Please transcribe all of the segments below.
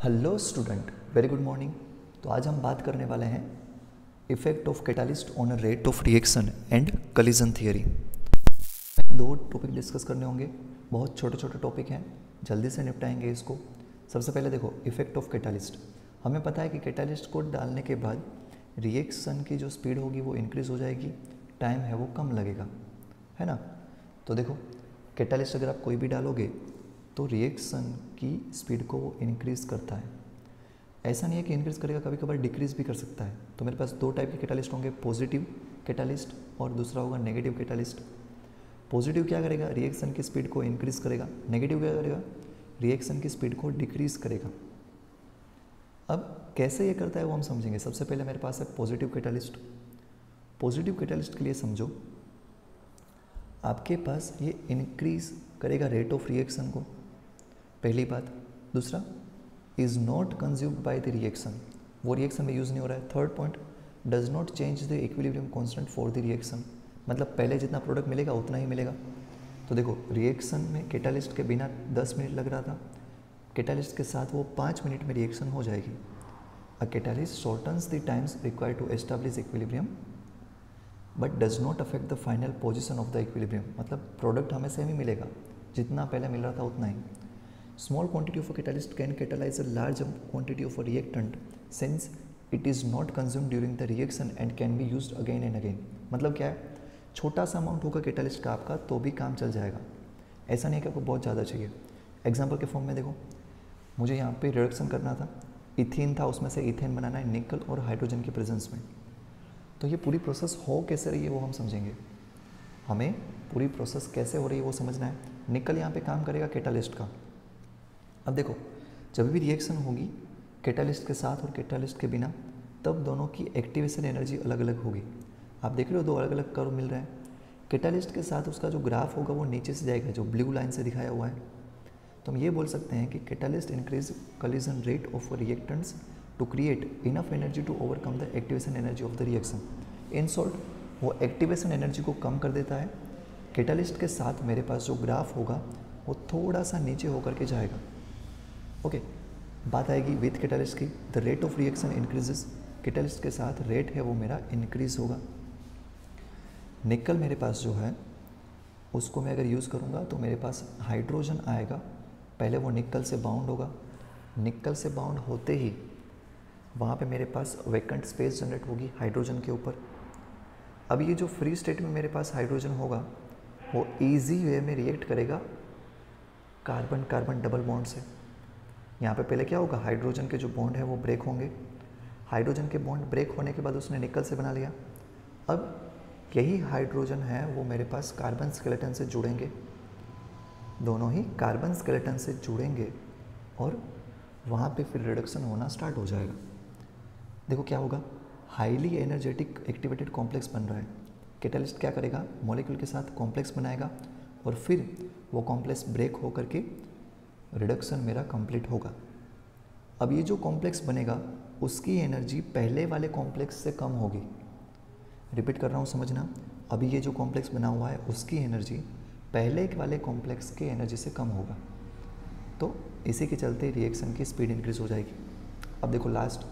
Hello student, very good morning. तो आज हम बात करने वाले हैं effect of catalyst on a rate of reaction and collision theory. दो टॉपिक डिस्कस करने होंगे, बहुत छोटे छोटे टॉपिक हैं, जल्दी से निपटाएंगे इसको। सबसे पहले देखो इफेक्ट ऑफ कैटालिस्ट। हमें पता है कि कैटालिस्ट को डालने के बाद रिएक्शन की जो स्पीड होगी वो इंक्रीज़ हो जाएगी, टाइम है वो कम लगेगा, है ना। तो देखो कैटालिस्ट अगर आप कोई भी डालोगे तो रिएक्शन की स्पीड को वो इंक्रीज़ करता है। ऐसा नहीं है कि इंक्रीज़ करेगा, कभी कभार डिक्रीज़ भी कर सकता है। तो मेरे पास दो टाइप के कैटालिस्ट होंगे, पॉजिटिव कैटालिस्ट और दूसरा होगा नेगेटिव कैटालिस्ट। पॉजिटिव क्या करेगा, रिएक्शन की स्पीड को इंक्रीज़ करेगा। नेगेटिव क्या करेगा, रिएक्शन की स्पीड को डिक्रीज़ करेगा। अब कैसे ये करता है वो हम समझेंगे। सबसे पहले मेरे पास है पॉजिटिव कैटालिस्ट। पॉजिटिव कैटालिस्ट के लिए समझो, आपके पास ये इंक्रीज़ करेगा रेट ऑफ रिएक्शन को, पहली बात। दूसरा, is not consumed by the reaction, वो रिएक्शन में यूज़ नहीं हो रहा है। Third point, does not change the equilibrium constant for the reaction, मतलब पहले जितना प्रोडक्ट मिलेगा उतना ही मिलेगा। तो देखो रिएक्शन में कैटालिस्ट के बिना 10 मिनट लग रहा था, कैटालिस्ट के साथ वो 5 मिनट में रिएक्शन हो जाएगी। A catalyst shortens the times required to establish equilibrium but does not affect the final position of the equilibrium, मतलब प्रोडक्ट हमें सेम ही मिलेगा, जितना पहले मिल रहा था उतना ही। Small quantity of a catalyst can catalyze a large quantity of a reactant since it is not consumed during the reaction and can be used again and again। मतलब क्या है, छोटा सा अमाउंट होगा कैटालिस्ट का आपका तो भी काम चल जाएगा, ऐसा नहीं है कि आपको बहुत ज़्यादा चाहिए। एग्जाम्पल के फॉर्म में देखो, मुझे यहाँ पे रिडक्शन करना था, इथीन था, उसमें से इथेन बनाना है निकल और हाइड्रोजन के प्रेजेंस में। तो ये पूरी प्रोसेस हो कैसे रही है वो हम समझेंगे। हमें पूरी प्रोसेस कैसे हो रही है वो समझना है। निकल यहाँ पे काम करेगा कैटालिस्ट का। अब देखो जब भी रिएक्शन होगी कैटालिस्ट के साथ और कैटालिस्ट के बिना, तब दोनों की एक्टिवेशन एनर्जी अलग अलग होगी। आप देख रहे हो दो अलग अलग कर्व मिल रहे हैं। कैटालिस्ट के साथ उसका जो ग्राफ होगा वो नीचे से जाएगा, जो ब्लू लाइन से दिखाया हुआ है। तो हम ये बोल सकते हैं कि catalyst increase collision rate of reactants to create enough energy to overcome the activation energy of the reaction. In short, वो एक्टिवेशन एनर्जी को कम कर देता है। कैटालिस्ट के साथ मेरे पास जो ग्राफ होगा वो थोड़ा सा नीचे होकर के जाएगा। ओके, बात आएगी विथ कैटालिस्ट की, the rate of reaction increases. Catalyst के साथ रेट है वो मेरा इंक्रीज होगा। निकल मेरे पास जो है उसको मैं अगर यूज़ करूँगा तो मेरे पास हाइड्रोजन आएगा, पहले वो निकल से बाउंड होगा, निकल से बाउंड होते ही वहाँ पे मेरे पास वैकेंट स्पेस जनरेट होगी हाइड्रोजन के ऊपर। अब ये जो फ्री स्टेट में मेरे पास हाइड्रोजन होगा वो ईजी वे में रिएक्ट करेगा कार्बन कार्बन डबल बॉन्ड से। यहाँ पे पहले क्या होगा, हाइड्रोजन के जो बॉन्ड है वो ब्रेक होंगे। हाइड्रोजन के बॉन्ड ब्रेक होने के बाद उसने निकल से बना लिया। अब यही हाइड्रोजन है वो मेरे पास कार्बन स्केलेटन से जुड़ेंगे, दोनों ही कार्बन स्केलेटन से जुड़ेंगे और वहाँ पे फिर रिडक्शन होना स्टार्ट हो जाएगा। देखो क्या होगा, हाईली एनर्जेटिक एक्टिवेटेड कॉम्प्लेक्स बन रहा है। कैटालिस्ट क्या करेगा, मॉलिक्यूल के साथ कॉम्प्लेक्स बनाएगा और फिर वो कॉम्प्लेक्स ब्रेक होकर के रिडक्शन मेरा कंप्लीट होगा। अब ये जो कॉम्प्लेक्स बनेगा उसकी एनर्जी पहले वाले कॉम्प्लेक्स से कम होगी। रिपीट कर रहा हूँ, समझना। अभी ये जो कॉम्प्लेक्स बना हुआ है उसकी एनर्जी पहले वाले कॉम्प्लेक्स के एनर्जी से कम होगा, तो इसी के चलते रिएक्शन की स्पीड इंक्रीज हो जाएगी। अब देखो last,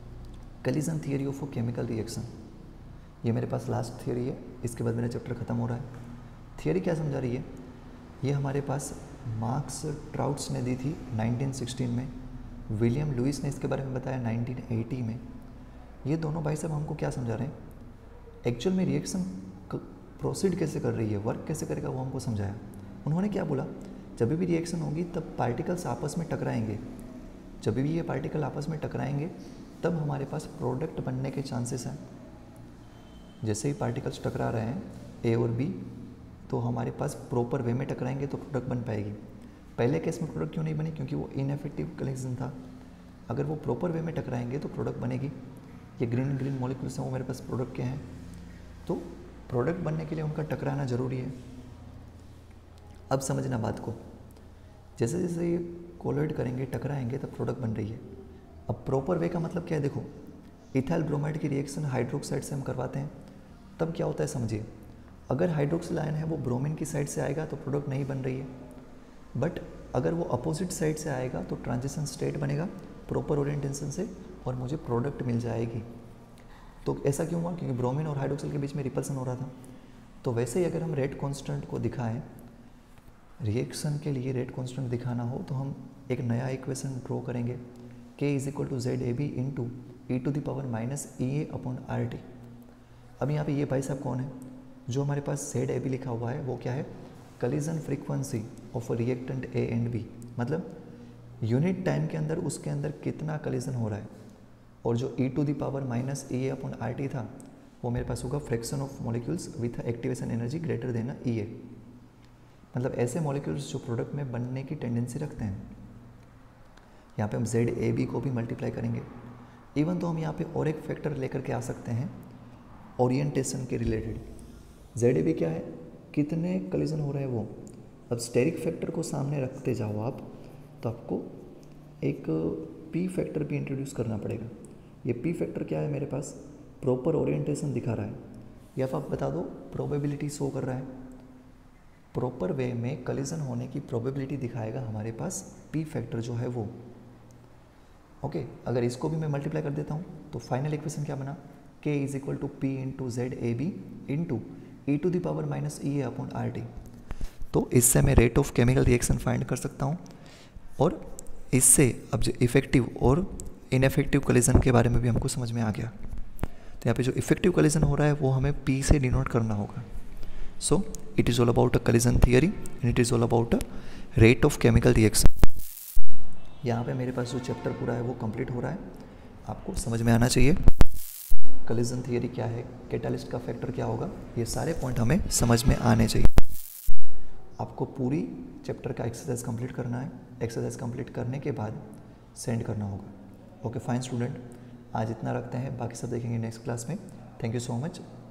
collision theory of chemical reaction. ये मेरे पास लास्ट थियरी है, इसके बाद मेरा चैप्टर खत्म हो रहा है। थियरी क्या समझा रही है, ये हमारे पास मार्क्स ट्राउट्स ने दी थी 1916 में, विलियम लुइस ने इसके बारे में बताया 1980 में। ये दोनों भाई साहब हमको क्या समझा रहे हैं, एक्चुअल में रिएक्शन प्रोसीड कैसे कर रही है, वर्क कैसे करेगा वो हमको समझाया। उन्होंने क्या बोला, जब भी रिएक्शन होगी तब पार्टिकल्स आपस में टकराएंगे, जब भी ये पार्टिकल आपस में टकराएंगे तब हमारे पास प्रोडक्ट बनने के चांसेस हैं। जैसे ही पार्टिकल्स टकरा रहे हैं ए और बी, तो हमारे पास प्रॉपर वे में टकराएंगे तो प्रोडक्ट बन पाएगी। पहले केस में प्रोडक्ट क्यों नहीं बनी, क्योंकि वो इनएफेक्टिव कलेक्शन था। अगर वो प्रॉपर वे में टकराएंगे तो प्रोडक्ट बनेगी। ये ग्रीन ग्रीन मॉलिक्यूल्स हैं वो मेरे पास प्रोडक्ट के हैं, तो प्रोडक्ट बनने के लिए उनका टकराना ज़रूरी है। अब समझना बात को, जैसे जैसे ये कोलाइड करेंगे टकराएंगे तब प्रोडक्ट बन रही है। अब प्रॉपर वे का मतलब क्या है, देखो इथाइल ब्रोमाइड की रिएक्शन हाइड्रोक्साइड से हम करवाते हैं, तब क्या होता है समझिए। अगर हाइड्रोक्सिल आयन है वो ब्रोमीन की साइड से आएगा तो प्रोडक्ट नहीं बन रही है, बट अगर वो अपोजिट साइड से आएगा तो ट्रांजिशन स्टेट बनेगा प्रॉपर ओरिएंटेशन से और मुझे प्रोडक्ट मिल जाएगी। तो ऐसा क्यों हुआ? क्योंकि ब्रोमीन और हाइड्रोक्सिल के बीच में रिपल्सन हो रहा था। तो वैसे ही अगर हम रेट कांस्टेंट को दिखाएं, रिएक्शन के लिए रेट कांस्टेंट दिखाना हो तो हम एक नया इक्वेशन ड्रॉ करेंगे, K is equal to Z A B into e to the power minus E A upon R T. अब यहाँ पे ये भाई साहब कौन है? जो हमारे पास जेड ए बी लिखा हुआ है वो क्या है? Collision frequency of reactant A and B, मतलब यूनिट टाइम के अंदर उसके अंदर कितना कलिजन हो रहा है। और जो e to the power minus E A upon R T था वो मेरे पास होगा fraction of molecules with activation energy greater than E A, मतलब ऐसे मॉलिक्यूल्स जो प्रोडक्ट में बनने की टेंडेंसी रखते हैं। यहाँ पे हम जेड ए बी को भी मल्टीप्लाई करेंगे। इवन तो हम यहाँ पे और एक फैक्टर लेकर के आ सकते हैं ओरिएंटेशन के रिलेटेड। जेड ए बी क्या है? कितने कलिजन हो रहे हैं वो। अब स्टेरिक फैक्टर को सामने रखते जाओ आप तो आपको एक पी फैक्टर भी इंट्रोड्यूस करना पड़ेगा। ये पी फैक्टर क्या है? मेरे पास प्रॉपर ओरिएंटेशन दिखा रहा है, या फिर आप बता दो प्रोबेबिलिटी शो कर रहा है। प्रॉपर वे में कलिजन होने की प्रोबेबिलिटी दिखाएगा हमारे पास पी फैक्टर जो है वो। ओके, अगर इसको भी मैं मल्टीप्लाई कर देता हूँ तो फाइनल इक्वेशन क्या बना? K is equal to P into Z A B into e to the power minus E A upon R T. तो इससे मैं rate of chemical reaction find कर सकता हूँ, और इससे अब जो इफेक्टिव और इनफेक्टिव कलिजन के बारे में भी हमको समझ में आ गया। तो यहाँ पे जो इफेक्टिव कलिजन हो रहा है वो हमें P से डिनोट करना होगा। So it is all about a collision theory and it is all about a rate of chemical reaction. यहाँ पे मेरे पास जो चैप्टर पूरा है वो कंप्लीट हो रहा है, आपको समझ में आना चाहिए कलिजन थियरी क्या है, कैटालिस्ट का फैक्टर क्या होगा, ये सारे पॉइंट हमें समझ में आने चाहिए। आपको पूरी चैप्टर का एक्सरसाइज कंप्लीट करना है। एक्सरसाइज कंप्लीट करने के बाद सेंड करना होगा। ओके फाइन स्टूडेंट, आज इतना रखते हैं, बाकी सब देखेंगे नेक्स्ट क्लास में। Thank you so much.